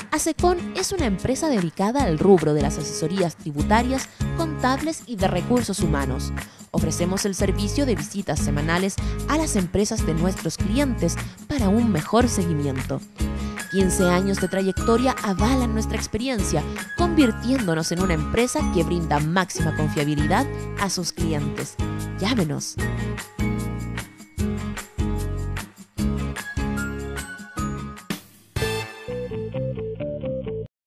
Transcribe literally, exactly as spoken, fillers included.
Asecon es una empresa dedicada al rubro de las asesorías tributarias, contables y de recursos humanos. Ofrecemos el servicio de visitas semanales a las empresas de nuestros clientes para un mejor seguimiento. quince años de trayectoria avalan nuestra experiencia, convirtiéndonos en una empresa que brinda máxima confiabilidad a sus clientes. Llámenos.